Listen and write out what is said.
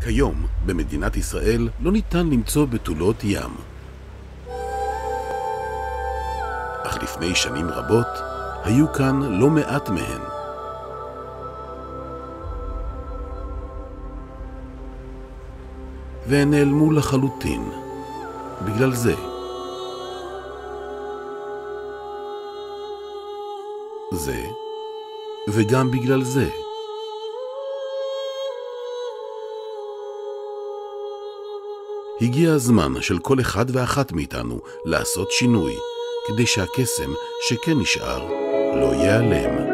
כיום, במדינת ישראל, לא ניתן למצוא בתולות ים. אך לפני שנים רבות, היו כאן לא מעט מהן. והן נעלמו לחלוטין. בגלל זה. זה, וגם בגלל זה. הגיע הזמן של כל אחד ואחת מאיתנו לעשות שינוי, כדי שהקסם שכן נשאר לא ייעלם.